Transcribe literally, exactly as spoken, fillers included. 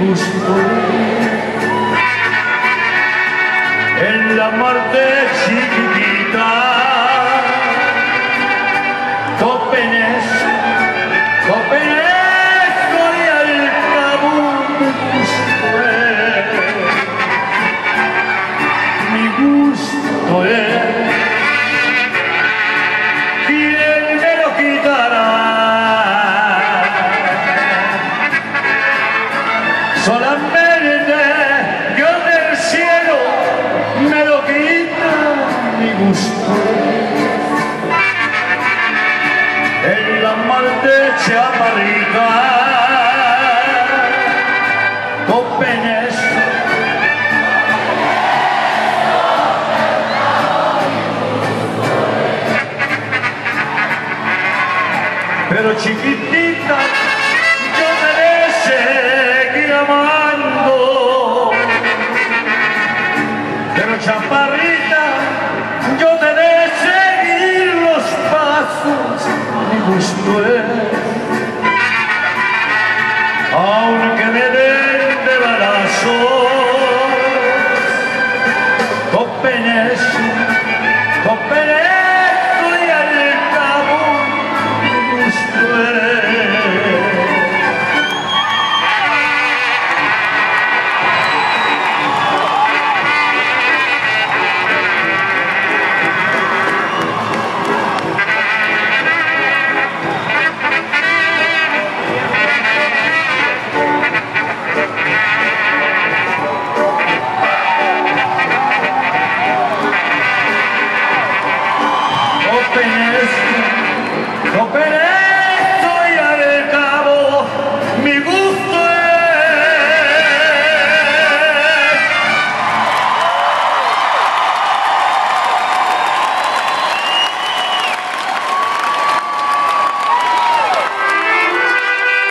gusto en la muerte chiquitita. Cópenes, Cópenes, y al cabo me gusto es, mi gusto es, ¿quién me lo quitará? Solamente Dios del cielo me lo quita, mi gusto en la muerte chaparrita. Cópenes, pero chiquitita, yo me de seguir amando, pero chaparrita